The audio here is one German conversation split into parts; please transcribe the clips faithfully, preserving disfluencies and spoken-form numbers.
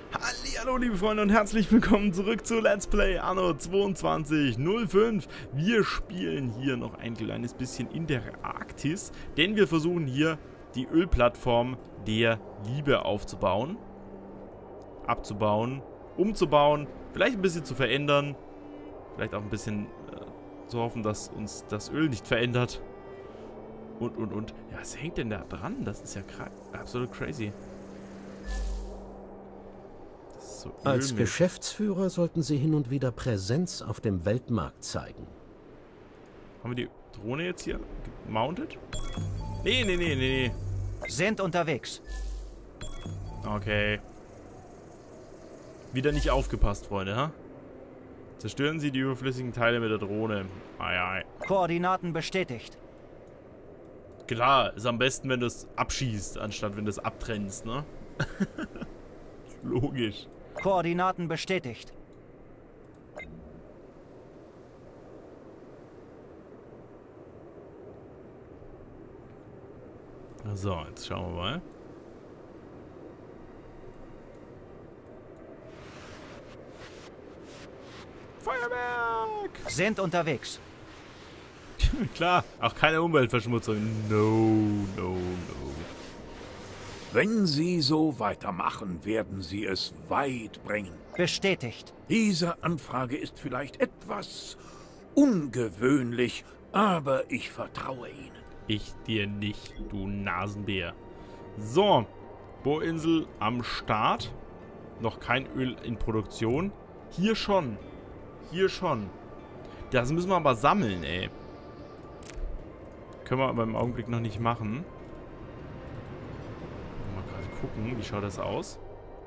Hallihallo liebe Freunde und herzlich willkommen zurück zu Let's Play Anno zweiundzwanzig null fünf. Wir spielen hier noch ein kleines bisschen in der Arktis, denn wir versuchen hier die Ölplattform der Liebe aufzubauen, abzubauen, umzubauen, vielleicht ein bisschen zu verändern, vielleicht auch ein bisschen äh, zu hoffen, dass uns das Öl nicht verändert. Und, und, und. Ja, was hängt denn da dran? Das ist ja absolut crazy. So Als Geschäftsführer sollten Sie hin und wieder Präsenz auf dem Weltmarkt zeigen. Haben wir die Drohne jetzt hier gemountet? Nee, nee, nee, nee. Sind unterwegs. Okay. Wieder nicht aufgepasst, Freunde, ha? Zerstören Sie die überflüssigen Teile mit der Drohne. Ei, ei. Koordinaten bestätigt. Klar, ist am besten, wenn du es abschießt, anstatt wenn du es abtrennst, ne? Logisch. Koordinaten bestätigt. So, jetzt schauen wir mal. Feuerwerk! Sind unterwegs. Klar, auch keine Umweltverschmutzung. No, no, no. Wenn Sie so weitermachen, werden Sie es weit bringen. Bestätigt. Diese Anfrage ist vielleicht etwas ungewöhnlich, aber ich vertraue Ihnen. Ich dir nicht, du Nasenbär. So, Bohrinsel am Start. Noch kein Öl in Produktion. Hier schon. Hier schon. Das müssen wir aber sammeln, ey. Können wir aber im Augenblick noch nicht machen. Mal gerade gucken, wie schaut das aus?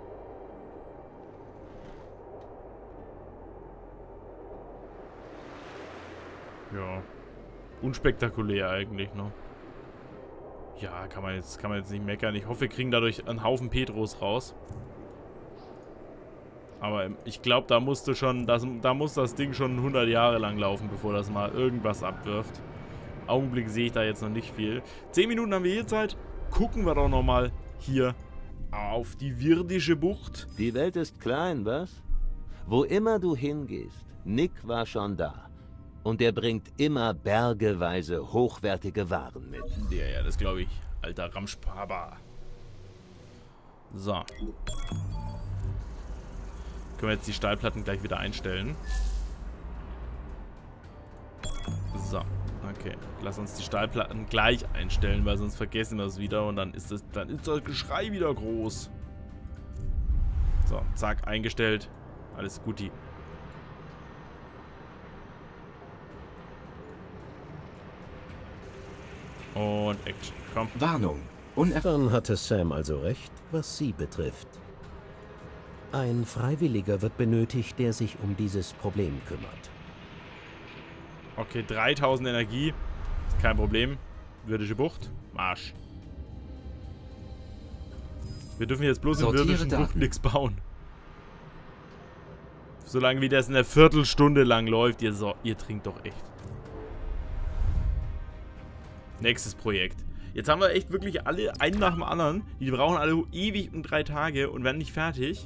Ja. Unspektakulär eigentlich, ne? Ja, kann man jetzt, kann man jetzt nicht meckern. Ich hoffe, wir kriegen dadurch einen Haufen Petros raus. Aber ich glaube, da musste schon, das, da muss das Ding schon hundert Jahre lang laufen, bevor das mal irgendwas abwirft. Im Augenblick sehe ich da jetzt noch nicht viel. zehn Minuten haben wir hier Zeit. Gucken wir doch nochmal hier auf die Wirdische Bucht. Die Welt ist klein, was? Wo immer du hingehst, Nick war schon da. Und er bringt immer bergeweise hochwertige Waren mit. Ja, ja, das glaube ich. Alter Ramschpaba. So. Können wir jetzt die Stahlplatten gleich wieder einstellen. So. Okay. Lass uns die Stahlplatten gleich einstellen, weil sonst vergessen wir es wieder und dann ist das, dann ist das Geschrei wieder groß. So, zack, eingestellt. Alles guti. Und Action. Komm. Warnung. Dann hatte Sam also recht, was sie betrifft. Ein Freiwilliger wird benötigt, der sich um dieses Problem kümmert. Okay, dreitausend Energie. Ist kein Problem. Wirdische Bucht. Marsch. Wir dürfen jetzt bloß in Wirdischen Bucht nichts bauen. Solange wie das eine Viertelstunde lang läuft, ihr, so ihr trinkt doch echt. Nächstes Projekt. Jetzt haben wir echt wirklich alle, einen nach dem anderen. Die brauchen alle ewig und drei Tage und werden nicht fertig.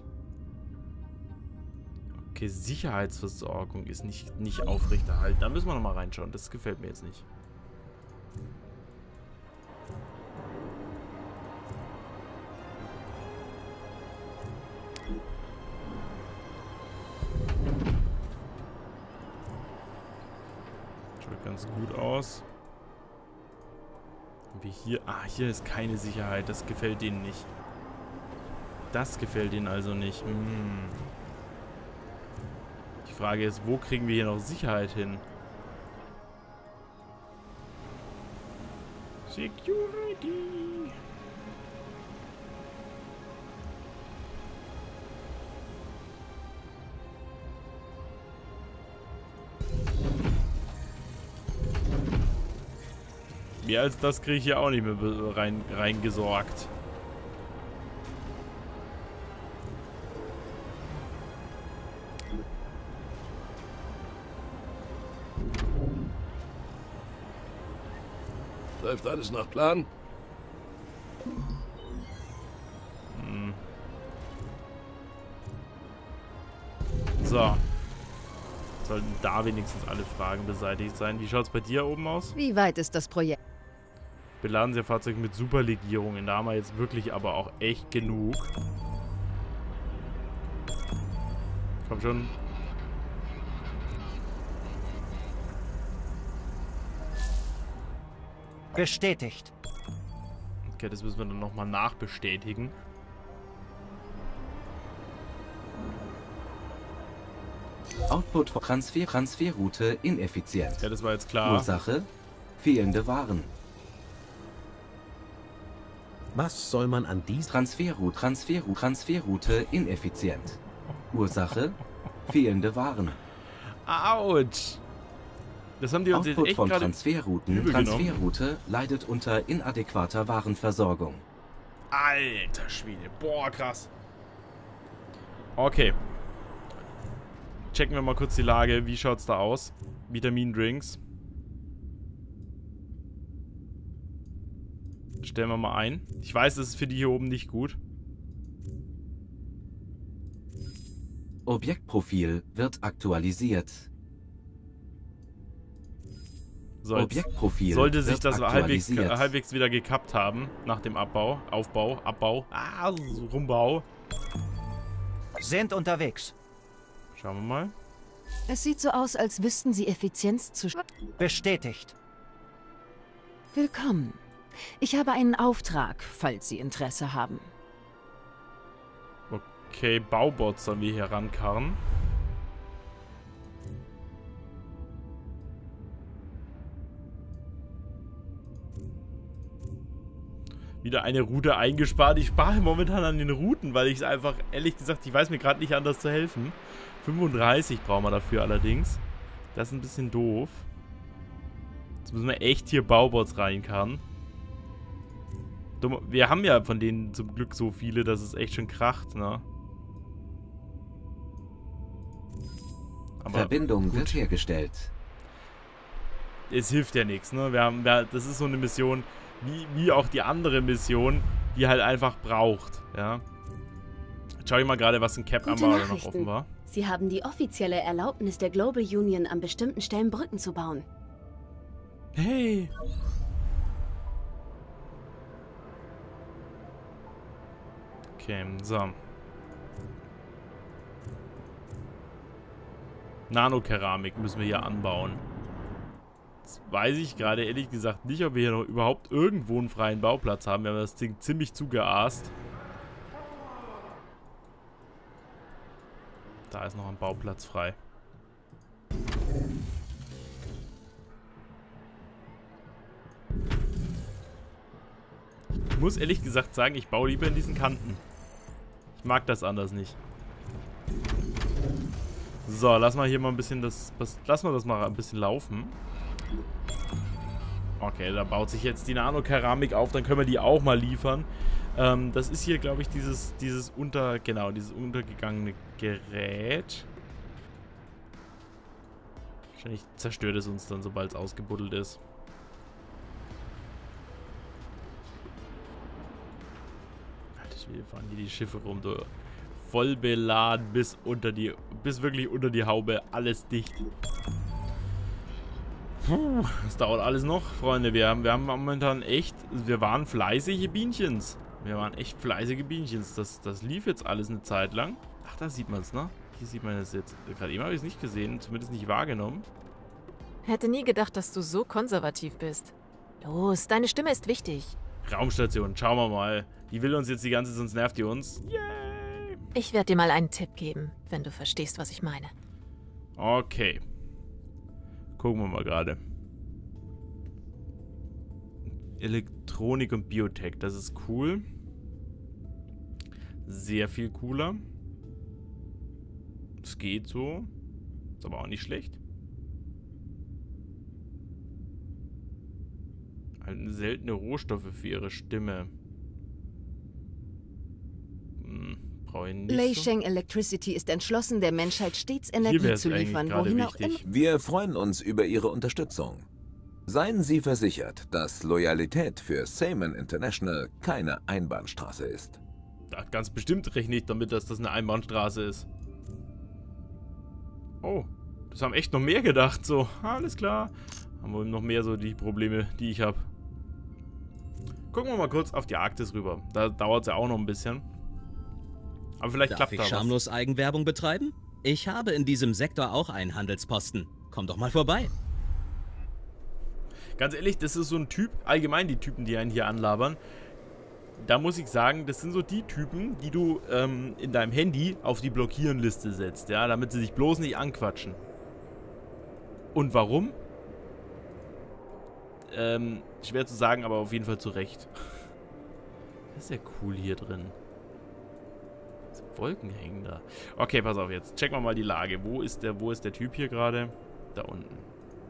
Okay, Sicherheitsversorgung ist nicht, nicht aufrechterhalten. Da müssen wir nochmal reinschauen. Das gefällt mir jetzt nicht. Schaut ganz gut aus. Wie hier. Ah, hier ist keine Sicherheit. Das gefällt denen nicht. Das gefällt denen also nicht. Hm. Die Frage ist, wo kriegen wir hier noch Sicherheit hin? Security. Mehr als das kriege ich hier auch nicht mehr rein, reingesorgt. Läuft alles nach Plan? Hm. So. Sollten da wenigstens alle Fragen beseitigt sein. Wie schaut es bei dir oben aus? Wie weit ist das Projekt? Beladen Sie Ihr Fahrzeug mit Superlegierungen. Da haben wir jetzt wirklich aber auch echt genug. Komm schon. Bestätigt. Okay, das müssen wir dann nochmal nachbestätigen. Output von Transfer Transferroute ineffizient. Ja, das war jetzt klar. Ursache: fehlende Waren. Was soll man an diesem... Transferroute Transferroute Transferroute ineffizient. Ursache: fehlende Waren. Autsch! Das haben die uns Output jetzt echt von gerade Transferrouten übel genommen. Transferroute leidet unter inadäquater Warenversorgung. Alter Schwede. Boah, krass. Okay. Checken wir mal kurz die Lage. Wie schaut's da aus? Vitamindrinks. Stellen wir mal ein. Ich weiß, das ist für die hier oben nicht gut. Objektprofil wird aktualisiert. So, jetzt Objektprofil sollte sich wird das halbwegs, aktualisiert. halbwegs wieder gekappt haben. Nach dem Abbau. Aufbau. Abbau. Ah, Rumbau. Sind unterwegs. Schauen wir mal. Es sieht so aus, als wüssten Sie Effizienz zu... Bestätigt. Willkommen. Ich habe einen Auftrag, falls Sie Interesse haben. Okay, Baubots sollen wir hier rankarren. Wieder eine Route eingespart. Ich spare momentan an den Routen, weil ich es einfach, ehrlich gesagt, ich weiß mir gerade nicht anders zu helfen. fünfunddreißig brauchen wir dafür allerdings. Das ist ein bisschen doof. Jetzt müssen wir echt hier Baubots reinkarren. Wir haben ja von denen zum Glück so viele, dass es echt schon kracht, ne? Aber Verbindung gut. wird hergestellt. Es hilft ja nichts, ne? Wir haben, wir, das ist so eine Mission, wie, wie auch die andere Mission, die halt einfach braucht, ja? Jetzt schau ich mal gerade, was in Cap Gute Amber noch Nachrichten. offen war. Sie haben die offizielle Erlaubnis der Global Union, an bestimmten Stellen Brücken zu bauen. Hey! Okay, so. Nanokeramik müssen wir hier anbauen. Jetzt weiß ich gerade ehrlich gesagt nicht, ob wir hier noch überhaupt irgendwo einen freien Bauplatz haben. Wir haben das Ding ziemlich zugeaßt. Da ist noch ein Bauplatz frei. Ich muss ehrlich gesagt sagen, ich baue lieber in diesen Kanten. Ich mag das anders nicht. So, lass mal hier mal ein bisschen das, das... Lass mal das mal ein bisschen laufen. Okay, da baut sich jetzt die Nanokeramik auf. Dann können wir die auch mal liefern. Ähm, das ist hier, glaube ich, dieses, dieses unter... Genau, dieses untergegangene Gerät. Wahrscheinlich zerstört es uns dann, sobald es ausgebuddelt ist. Wir fahren hier die Schiffe rum, du. Voll beladen bis unter die, bis wirklich unter die Haube, alles dicht. Puh, das dauert alles noch, Freunde. Wir haben, wir haben momentan echt, wir waren fleißige Bienchens. Wir waren echt fleißige Bienchens. Das, das lief jetzt alles eine Zeit lang. Ach, da sieht man es, ne? Hier sieht man es jetzt. Gerade eben habe ich es nicht gesehen, zumindest nicht wahrgenommen. Hätte nie gedacht, dass du so konservativ bist. Los, deine Stimme ist wichtig. Raumstation, schauen wir mal. Die will uns jetzt die ganze Zeit, sonst nervt die uns. Yay! Ich werde dir mal einen Tipp geben, wenn du verstehst, was ich meine. Okay. Gucken wir mal gerade. Elektronik und Biotech, das ist cool. Sehr viel cooler. Es geht so. Ist aber auch nicht schlecht. Halt seltene Rohstoffe für ihre Stimme. Hm, brauche ich nicht Lei so. Sheng Electricity ist entschlossen, der Menschheit stets Hier Energie wär's zu eigentlich liefern, gerade wohin auch immer. wichtig. Wir freuen uns über Ihre Unterstützung. Seien Sie versichert, dass Loyalität für Seaman International keine Einbahnstraße ist. Ja, ganz bestimmt rechne ich damit, dass das eine Einbahnstraße ist. Oh, das haben echt noch mehr gedacht. So, alles klar. Haben wir noch mehr so die Probleme, die ich habe. Gucken wir mal kurz auf die Arktis rüber. Da dauert es ja auch noch ein bisschen. Aber vielleicht Darf klappt ich da was. schamlos Eigenwerbung betreiben? Ich habe in diesem Sektor auch einen Handelsposten. Komm doch mal vorbei. Ganz ehrlich, das ist so ein Typ, allgemein die Typen, die einen hier anlabern. Da muss ich sagen, das sind so die Typen, die du ähm, in deinem Handy auf die Blockieren-Liste setzt, ja, damit sie dich bloß nicht anquatschen. Und warum? Ähm, schwer zu sagen, aber auf jeden Fall zu Recht. Das ist ja cool hier drin. Wolken hängen da. Okay, pass auf jetzt. Checken wir mal die Lage. Wo ist der, wo ist der Typ hier gerade? Da unten.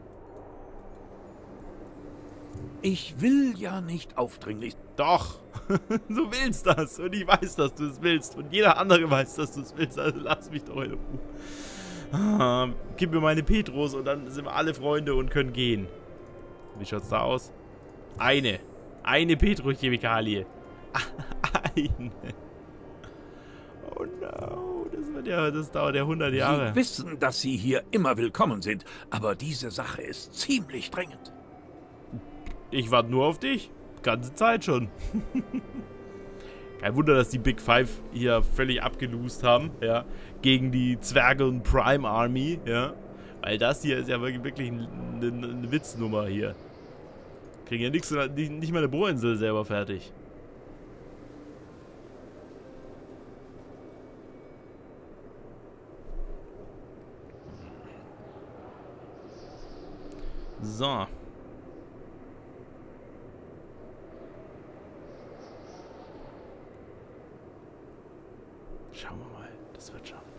Ich will ja nicht aufdringlich. Doch! Du willst das. Und ich weiß, dass du es willst. Und jeder andere weiß, dass du es willst. Also lass mich doch in Ruhe. Ah, gib mir meine Petrus und dann sind wir alle Freunde und können gehen. Wie schaut's da aus? Eine. Eine Petrochemikalie. Eine. Oh no. Das, wird ja, das dauert ja hundert Jahre. Sie wissen, dass Sie hier immer willkommen sind. Aber diese Sache ist ziemlich dringend. Ich warte nur auf dich. Ganze Zeit schon. Kein Wunder, dass die Big Five hier völlig abgelost haben, ja, gegen die Zwerge und Prime Army, ja. Weil das hier ist ja wirklich, wirklich eine, eine Witznummer hier. Kriegen ja nichts, nicht, nicht mal eine Bohrinsel selber fertig. So. Schauen wir mal. Das wird schon.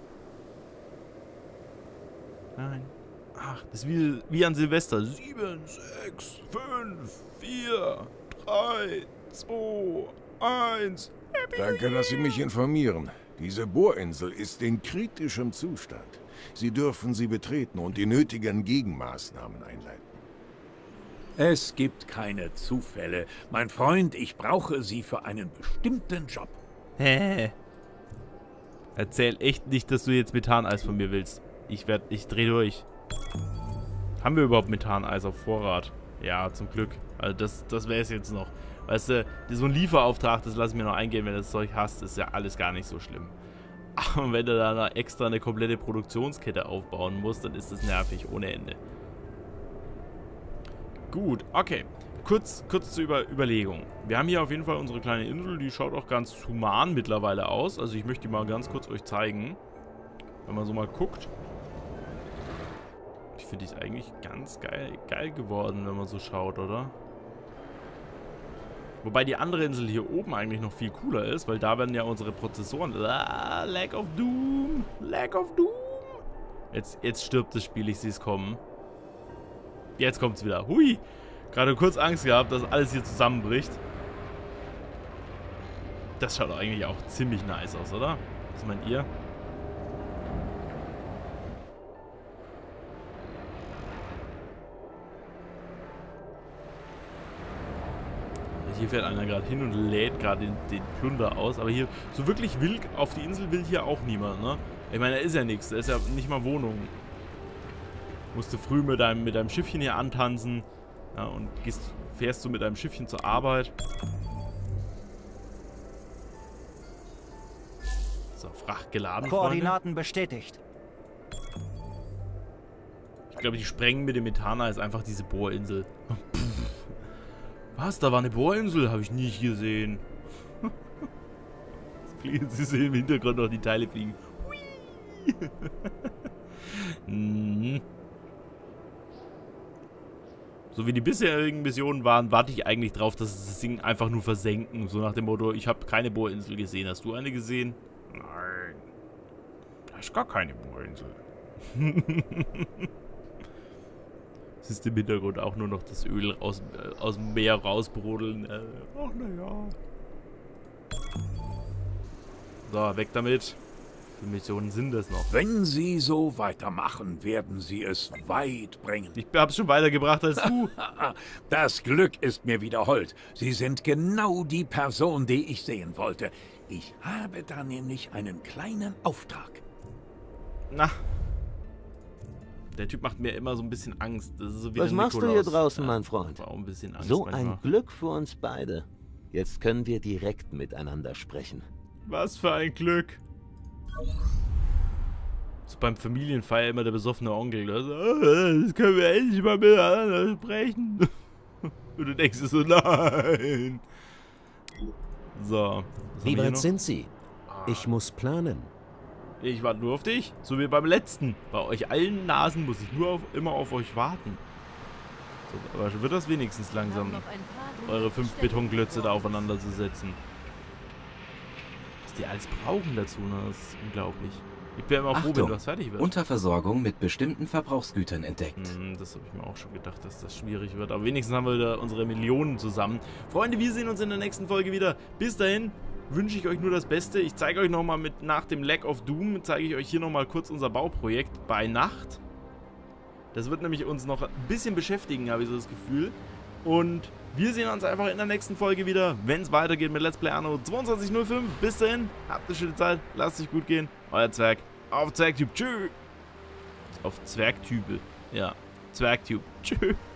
Nein. Ach, das ist wie, wie an Silvester. Sieben, sechs, fünf, vier, drei, zwei, eins. Danke, dass Sie mich informieren. Diese Bohrinsel ist in kritischem Zustand. Sie dürfen sie betreten und die nötigen Gegenmaßnahmen einleiten. Es gibt keine Zufälle. Mein Freund, ich brauche Sie für einen bestimmten Job. Hä? Erzähl echt nicht, dass du jetzt Methaneis von mir willst. Ich werd, ich dreh durch. Haben wir überhaupt Methaneis auf Vorrat? Ja, zum Glück. Also das, das wäre es jetzt noch. Weißt du, so ein Lieferauftrag, das lass ich mir noch eingehen, wenn du das Zeug hast, ist ja alles gar nicht so schlimm. Aber wenn du da noch extra eine komplette Produktionskette aufbauen musst, dann ist das nervig, ohne Ende. Gut, okay. Kurz, kurz zur Über Überlegung. Wir haben hier auf jeden Fall unsere kleine Insel, die schaut auch ganz human mittlerweile aus. Also ich möchte die mal ganz kurz euch zeigen. Wenn man so mal guckt. Ich finde die ist eigentlich ganz geil, geil geworden, wenn man so schaut, oder? Wobei die andere Insel hier oben eigentlich noch viel cooler ist, weil da werden ja unsere Prozessoren... Ah, Lag of Doom! Lag of Doom! Jetzt, jetzt stirbt das Spiel, ich sehe es kommen. Jetzt kommt es wieder. Hui! Gerade kurz Angst gehabt, dass alles hier zusammenbricht. Das schaut eigentlich auch ziemlich nice aus, oder? Was meint ihr? Hier fährt einer gerade hin und lädt gerade den, den Plunder aus. Aber hier, so wirklich wild auf die Insel will hier auch niemand, ne? Ich meine, da ist ja nichts. Da ist ja nicht mal Wohnung. Musst du früh mit deinem, mit deinem Schiffchen hier antanzen. Ja, und gehst, fährst du mit deinem Schiffchen zur Arbeit. So, Fracht geladen, Koordinaten Freunde. bestätigt. Ich glaube, die sprengen mit dem Methaner ist einfach diese Bohrinsel. Was? Da war eine Bohrinsel? Habe ich nicht gesehen. Sie sehen im Hintergrund noch die Teile fliegen. mhm. So wie die bisherigen Missionen waren, warte ich eigentlich drauf, dass sie das Ding einfach nur versenken. So nach dem Motto, ich habe keine Bohrinsel gesehen. Hast du eine gesehen? Nein. Da ist gar keine Bohrinsel. Es ist im Hintergrund auch nur noch das Öl aus, äh, aus dem Meer rausbrodeln. Äh, ach naja. So, weg damit. Wie viele Missionen sind das noch? Wenn Sie so weitermachen, werden Sie es weit bringen. Ich hab's schon weitergebracht als du. Das Glück ist mir wiederholt. Sie sind genau die Person, die ich sehen wollte. Ich habe da nämlich einen kleinen Auftrag. Na. Der Typ macht mir immer so ein bisschen Angst. Das ist so wie Was machst Nikolaus. du hier draußen, ja, mein Freund? auch ein bisschen Angst So manchmal. ein Glück für uns beide. Jetzt können wir direkt miteinander sprechen. Was für ein Glück. So beim Familienfeier immer der besoffene Onkel. Der so, oh, das können wir endlich mal miteinander sprechen. Und du denkst dir so, nein. So. Wie weit sind Sie? Ich muss planen. Ich warte nur auf dich. So wie beim letzten. Bei euch allen Nasen muss ich nur auf, immer auf euch warten. So, aber wird das wenigstens langsam, eure fünf Betonglötze da aufeinander zu setzen. Was die alles brauchen dazu, ne? Das ist unglaublich. Ich bin immer froh, wenn das fertig wird. Unterversorgung mit bestimmten Verbrauchsgütern entdeckt. Hm, das habe ich mir auch schon gedacht, dass das schwierig wird. Aber wenigstens haben wir da unsere Millionen zusammen. Freunde, wir sehen uns in der nächsten Folge wieder. Bis dahin wünsche ich euch nur das Beste. Ich zeige euch nochmal mit nach dem Lack of Doom, zeige ich euch hier nochmal kurz unser Bauprojekt bei Nacht. Das wird nämlich uns noch ein bisschen beschäftigen, habe ich so das Gefühl. Und wir sehen uns einfach in der nächsten Folge wieder, wenn es weitergeht mit Let's Play Anno zweiundzwanzig null fünf. Bis dahin, habt eine schöne Zeit, lasst es euch gut gehen. Euer Zwerg. Auf Zwergtube. Tschüss. Auf Zwergtübel. Ja, Zwergtube. Tschüss.